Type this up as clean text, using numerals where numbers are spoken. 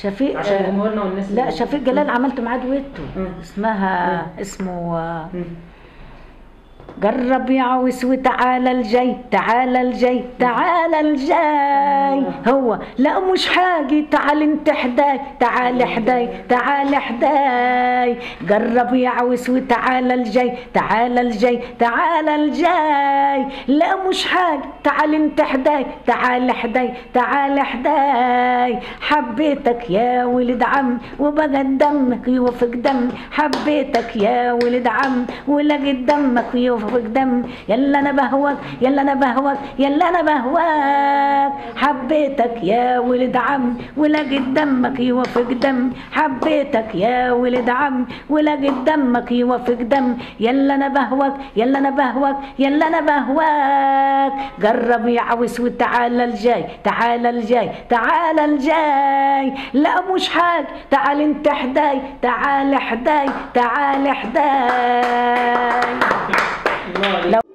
شفيق عشان جمهورنا والناس لا شفيق جلال عملت معاه دويتو اسمها اسمه جرب يا عويس وتعالى الجاي، تعالى الجاي، تعالى الجاي. هو لا مش حاجي، تعال انت حداي، تعال حداي، تعال حداي. جرب يا عويس وتعالى الجاي، تعالى الجاي، تعالى الجاي. لا مش حاجي، تعال انت حداي، تعال حداي، تعال حداي. حبيتك يا ولد عم وبقى دمك يوفق دمي، حبيتك يا ولد عم ولقيت دمك يوفق دم. يلا انا بهواك، يلا انا بهواك، يلا انا بهواك. حبيتك يا ولد عم ولقيت دمك يوفق دم، حبيتك يا ولد عم ولقيت دمك يوفق دم. يلا انا بهواك، يلا انا بهواك، يلا انا بهواك. جرب يا عويس وتعالى الجاي، تعالى الجاي، تعالى الجاي. لا مش حاج، تعال انت حداي، تعال حداي، تعال حداي.